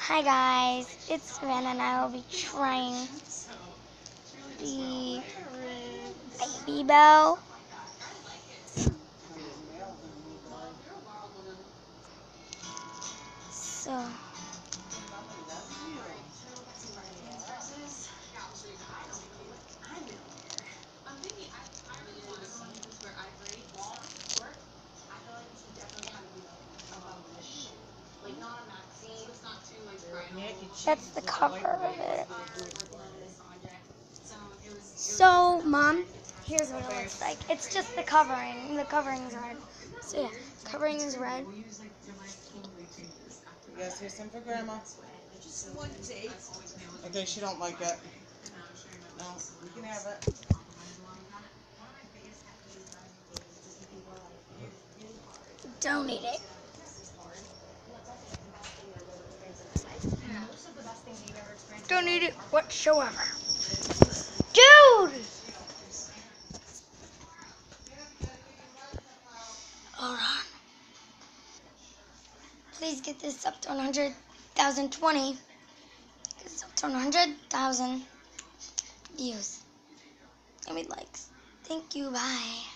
Hi guys, it's Savannah and I will be trying the Babybele. So that's the cover of it. So, Mom, here's what it looks like. It's just the covering. The covering's red. So yeah, covering is red. You guys hear some for Grandma? Okay, she don't like it. No, you can have it. Don't eat it. Don't eat it whatsoever. Dude! Hold on. Please get this up to 100,020. It's up to 100,000 views. And we'd likes. Thank you. Bye.